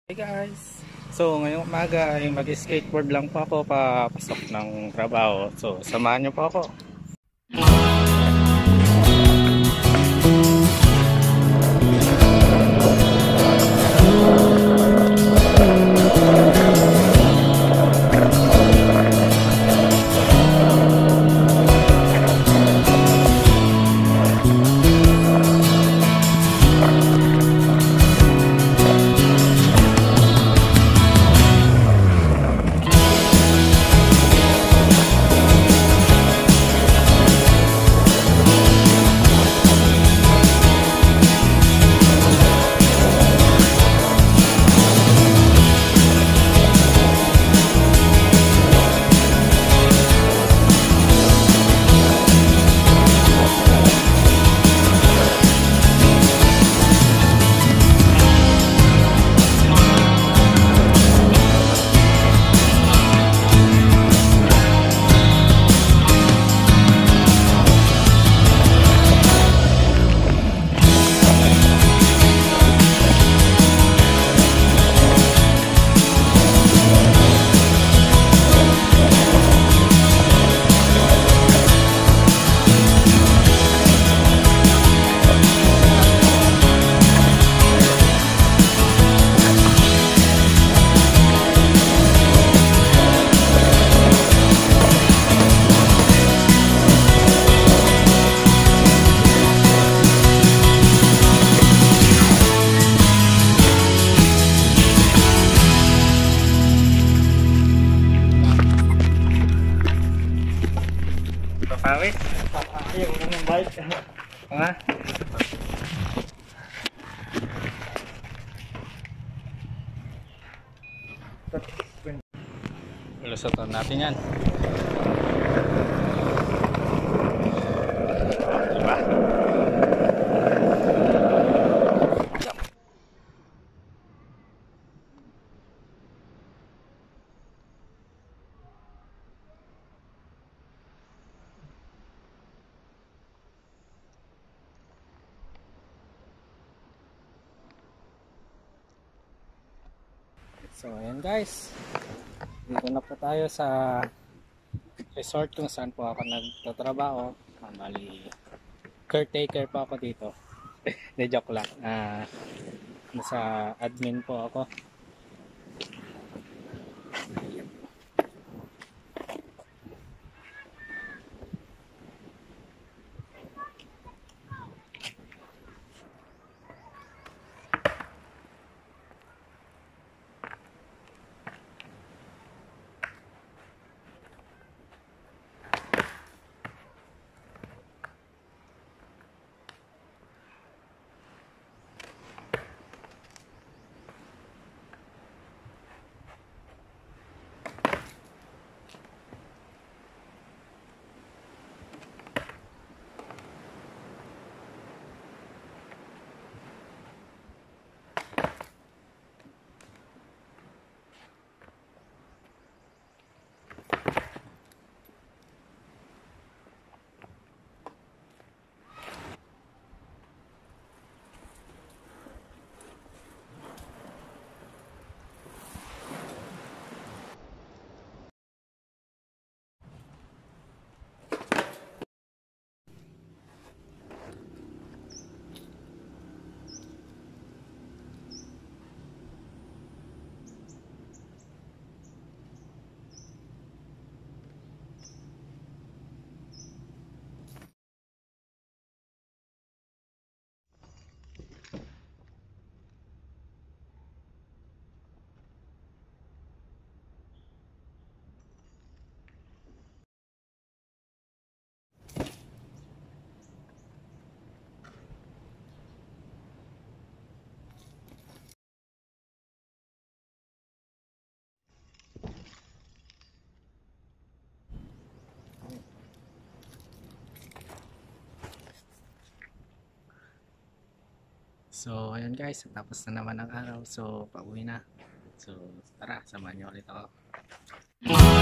Hey guys! So ngayong umaga ay mag-skateboard lang po ako papasok ng trabaho. So samahan niyo po ako. Papawit? Ayaw na ng bike. Nga? Lusotan natin yan. Diba? So ayan guys, dito na po tayo sa resort kung saan po ako nagtatrabaho. Bali, caretaker po ako dito. De joke lang. Nasa admin po ako. So ayun guys, tapos na naman ang araw. So pauwi na. So tara, samahan niyo ulit ako.